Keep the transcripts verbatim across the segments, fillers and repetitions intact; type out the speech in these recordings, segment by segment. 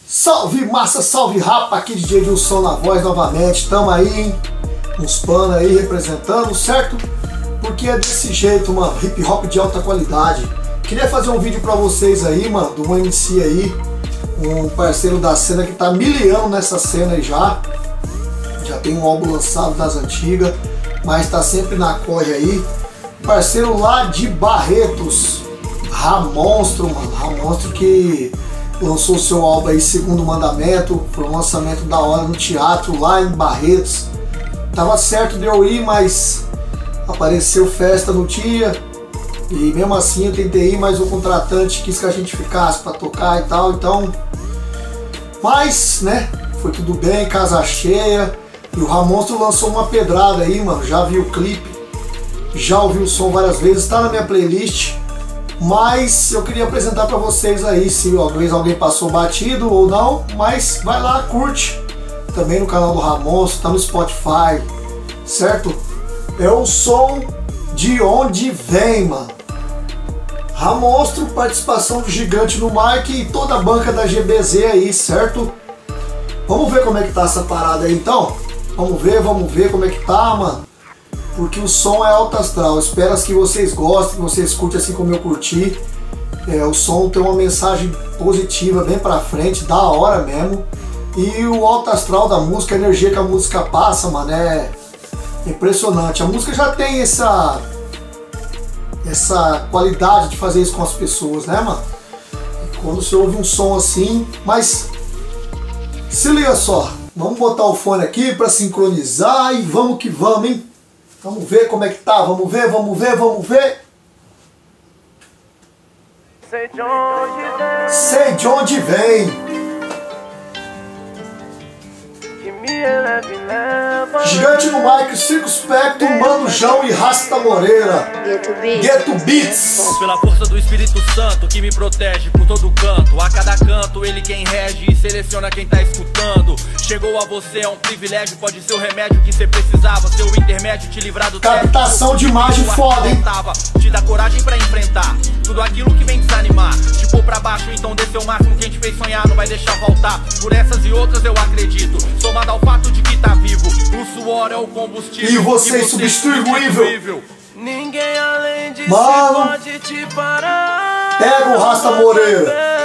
Salve massa, salve rapa, aqui D J Dilson na voz novamente. Tamo aí, hein? Uns panos aí representando, certo? Porque é desse jeito, mano, hip hop de alta qualidade. Queria fazer um vídeo pra vocês aí, mano, de um M C aí, um parceiro da cena que tá miliano nessa cena aí já. Já tem um álbum lançado das antigas, mas tá sempre na corre aí. Parceiro lá de Barretos, Ramonstro, mano, Ramonstro que lançou seu álbum aí, Segundo Mandamento. Foi um lançamento da hora no teatro lá em Barretos. Tava certo de eu ir, mas apareceu festa no dia e mesmo assim eu tentei ir, mas o contratante quis que a gente ficasse pra tocar e tal, então, mas, né, foi tudo bem, casa cheia. E o Ramonstro lançou uma pedrada aí, mano, já vi o clipe, já ouvi o som várias vezes, tá na minha playlist. Mas eu queria apresentar pra vocês aí, se talvez alguém passou batido ou não, mas vai lá, curte. Também no canal do Ramonstro, tá no Spotify, certo? É o som de onde vem, mano. Ramonstro, participação do Gigante no Mike e toda a banca da G B Z aí, certo? Vamos ver como é que tá essa parada aí então? Vamos ver, vamos ver como é que tá, mano. Porque o som é alto astral. Espero que vocês gostem, que vocês curtem assim como eu curti. É, o som tem uma mensagem positiva bem pra frente, da hora mesmo. E o alto astral da música, a energia que a música passa, mano, é impressionante. A música já tem essa essa qualidade de fazer isso com as pessoas, né, mano? Quando você ouve um som assim, mas se liga só, vamos botar o fone aqui pra sincronizar e vamos que vamos, hein? Vamos ver como é que tá, vamos ver, vamos ver, vamos ver. Sei de onde vem, sei de onde vem. Que me eleva e leva. Gigante no Mike, Circo Spectro, Mano João e Rasta Moreira. Ghetto Beats. Pela força do Espírito Santo que me protege por todo canto. A cada canto ele quem rege e seleciona quem tá escutando. Chegou a você, é um privilégio, pode ser o remédio que você precisava. Seu intermédio te livrar do captação de imagem foda, hein? Te dá coragem pra enfrentar tudo aquilo que vem desanimar. Te pôr pra baixo, então descer o máximo. Quem te fez sonhar não vai deixar voltar. Por essas e outras eu acredito, somado ao fato de que tá vivo. O suor é o combustível e você substituível. Ninguém além de mano, pode te parar. Pega o Rasta Moreira.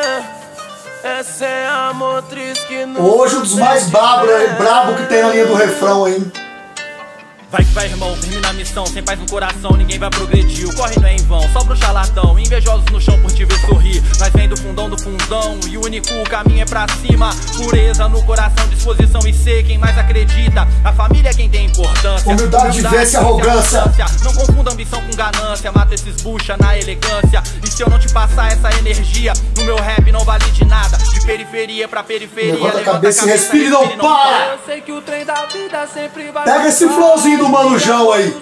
Essa é a motriz que não hoje um dos mais brabo, brabo que tem na linha do refrão, hein? Vai que vai, irmão, termina a missão. Sem paz no coração, ninguém vai progredir. O corre não é em vão, só pro charlatão. Invejosos no chão por te ver sorrir. Nós vem do fundão do fundão e o único caminho é pra cima. Pureza no coração, disposição e ser quem mais acredita. A família é quem tem importância. Humildade vence arrogância. Não confunda ambição com ganância. Mata esses bucha na elegância. E se eu não te passar essa energia, no meu rap não vale de nada. De periferia pra periferia. Levanta a cabeça e respira e não para. Eu sei que o trem da vida sempre vai. Pega esse flowzinho do Mano João aí.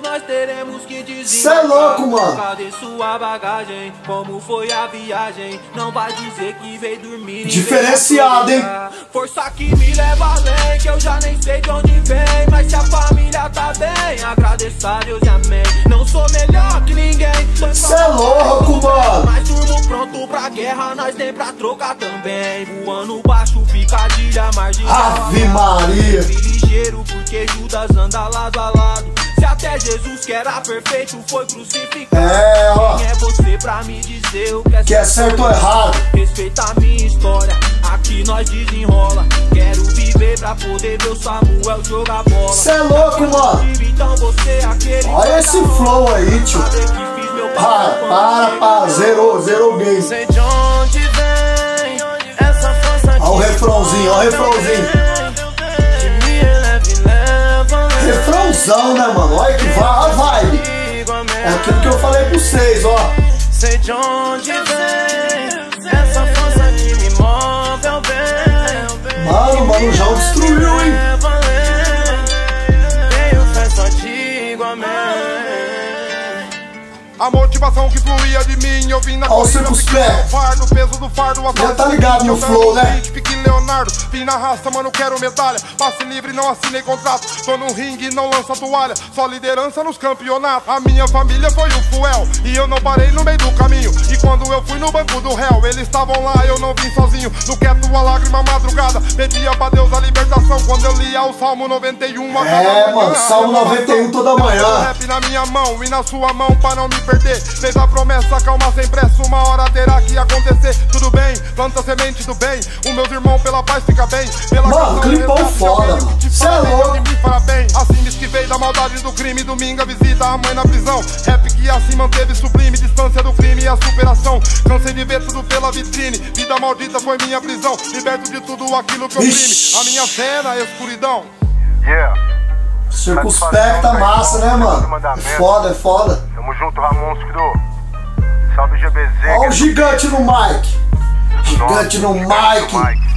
Cê é louco, mano. Cadê sua bagagem? Como foi a viagem? Não vai dizer que veio dormir. Diferenciado, hein? Força que me leva além, que eu já nem sei de onde vem. Mas se a família tá bem, agradeça a Deus e amém. Não sou melhor que ninguém. Cê é louco, mano. Mas turno pronto pra guerra, nós tem pra trocar também. Voando baixo, picadilha, marginal. Ave Maria. Ligeiro porque Judas anda lado a lado. Se até Jesus que era perfeito foi crucificado. É, ó. Quem é você pra me dizer o que é, que é certo ou errado? Respeita a minha história, aqui nós desenrola. Quero viver pra poder ver o Samuel jogar bola. Cê é louco, mano. Então você é aquele. Olha esse flow aí, tio. Para, para, para, zerou, zerou o game. Sei de onde vem essa força. Olha o refrãozinho, olha o refrãozinho. Refrãozão, né, mano? Olha que vai a vibe. É aquilo que eu falei pra vocês, ó. Sei de onde vem essa força que me move ao bem. Mano, Mano João destruiu, hein? Tenho fé só digo amém. A motivação que fluía de mim, eu vim na Ó, corrida, fiquei no fardo, peso do fardo, a já tá ligado no flow, né? Fique Leonardo, vim na raça, mano, quero medalha. Passe livre, não assinei contrato. Tô no ringue, não lança toalha. Só liderança nos campeonatos. A minha família foi o fuel e eu não parei no meio do caminho. E quando eu fui no banco do réu, eles estavam lá, eu não vim sozinho. No quieto, a lágrima madrugada, pedia pra Deus a libertação. Quando eu lia o Salmo noventa e um, a É, mano, Salmo noventa e um toda manhã. Rap na minha mão e na sua mão pra não me perder. Fez a promessa, calma sem pressa, uma hora terá que acontecer. Tudo bem, planta a semente do bem. Os meus irmãos pela paz fica bem. Pela mano, clipão foda, mano. Cê é louco. Assim me esquivei da maldade do crime. Domingo a visita a mãe na prisão. Rap que assim manteve sublime. Distância do crime e a superação. Cansei de ver tudo pela vitrine. Vida maldita foi minha prisão. Liberto de tudo aquilo que oprime. A minha cena é escuridão. Yeah. Circunspecta massa, né, mano? É foda, é foda. Tamo junto, Ramonstro. Salve G B Z. Ó o gigante no mic. Gigante no mic.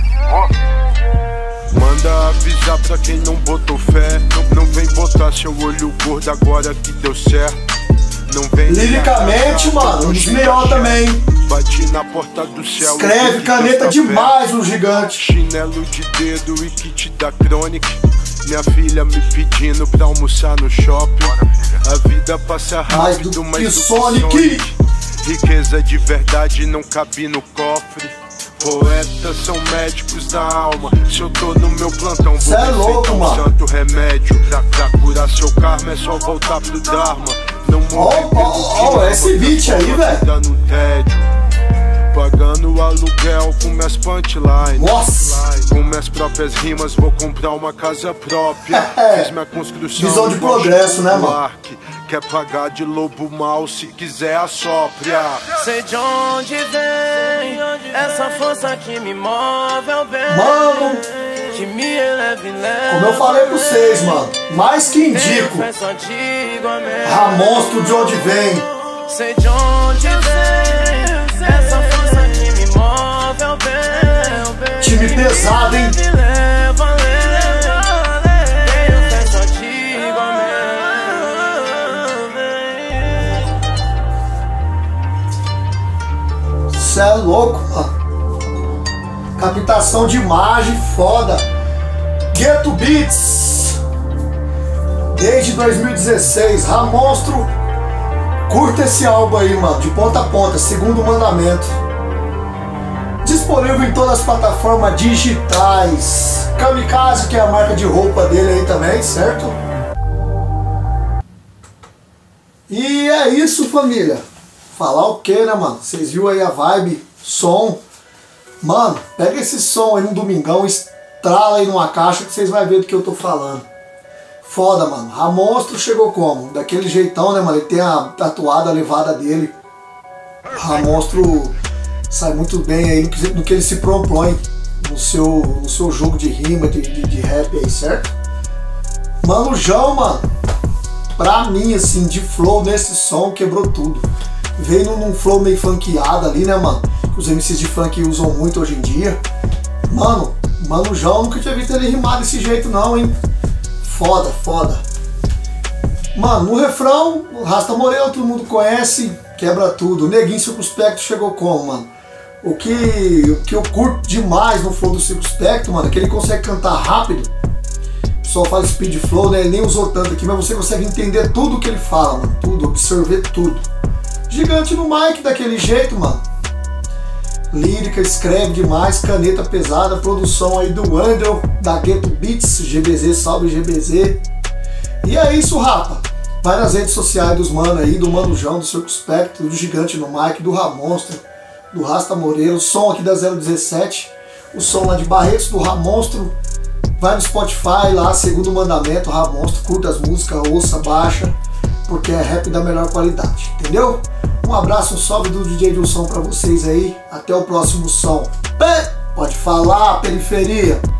Manda avisar pra quem não botou fé. Não, não vem botar seu olho gordo agora que deu certo. Não vem liricamente, mano, um dos melhores também. Bati na porta do céu. Escreve caneta demais no gigante. Chinelo de dedo e kit da Chronic. Minha filha me pedindo pra almoçar no shopping. A vida passa rápido, mais do mas que Sonic. Riqueza de verdade não cabe no cofre. Poetas são médicos da alma. Se eu tô no meu plantão, vou é louco, um mano. santo remédio. Pra, pra curar seu karma é só voltar pro Dharma. Não morre Ó, ó, esse beat aí, velho. Pagando aluguel com minhas punchlines. Nossa! Com minhas próprias rimas vou comprar uma casa própria. Fiz minha construção. Visão de progresso, né, mano? Quer pagar de lobo mal, se quiser assopra. Sei de onde vem essa força que me move ao bem. Mano, que me eleva e leva. como eu falei pra vocês, mano, mais que indico Ramonstro de onde vem. Sei de onde vem essa força que me move ao bem. Time pesado, hein? Cê é louco, mano. Captação de imagem foda. Ghetto Beats. Desde dois mil e dezesseis. Ramonstro. Curta esse álbum aí, mano. De ponta a ponta. Segundo mandamento. Disponível em todas as plataformas digitais. Kamikaze, que é a marca de roupa dele aí também, certo? E é isso, família. Falar o que, né, mano? Vocês viram aí a vibe, som. Mano, pega esse som aí no domingão, estrala aí numa caixa que vocês vão ver do que eu tô falando. Foda, mano. Ramonstro chegou como? Daquele jeitão, né, mano? Ele tem a tatuada, a levada dele. Ramonstro sai muito bem aí no que, no que ele se propõe no seu, no seu jogo de rima, de, de, de rap aí, certo? Mano, João, mano, pra mim, assim, de flow nesse som, quebrou tudo. Veio num, num flow meio funkeado ali, né, mano? Que os M Cs de funk usam muito hoje em dia. Mano, Mano João, nunca tinha visto ele rimar desse jeito não, hein? Foda, foda. Mano, no refrão, Rasta Moreno, todo mundo conhece, quebra tudo. O Neguinho Circunspecto chegou como, mano? O que, o que eu curto demais no flow do Circunspecto, mano, é que ele consegue cantar rápido. O pessoal fala speed flow, né? Ele nem usou tanto aqui, mas você consegue entender tudo que ele fala, mano. Tudo, absorver tudo. Gigante no mic daquele jeito, mano. Lírica, escreve demais, caneta pesada, produção aí do Andrew, da Ghetto Beats, G B Z, salve G B Z. E é isso, rapa. Vai nas redes sociais dos mano aí, do Mano João, do Circunspecto, do Gigante no mic, do Ramonstro, do Rasta Moreira, o som aqui da zero dezessete, o som lá de Barretos, do Ramonstro. Vai no Spotify lá, segundo mandamento, Ramonstro, curta as músicas, ouça, baixa, porque é rap da melhor qualidade, entendeu? Um abraço, um salve do D J Dilson pra vocês aí. Até o próximo som. Pode falar, periferia!